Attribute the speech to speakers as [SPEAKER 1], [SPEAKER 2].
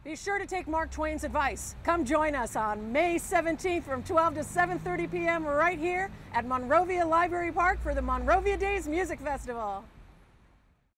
[SPEAKER 1] Be sure to take Mark Twain's advice. Come join us on May 17th from 12 to 7:30 p.m. right here at Monrovia Library Park for the Monrovia Days Music Festival.